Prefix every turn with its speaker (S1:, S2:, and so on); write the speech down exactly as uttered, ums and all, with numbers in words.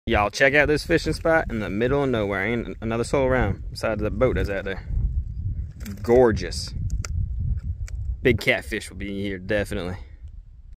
S1: Y'all check out this fishing spot in the middle of nowhere. Ain't another soul around besides the boat that's out there. Gorgeous. Big catfish will be here, definitely.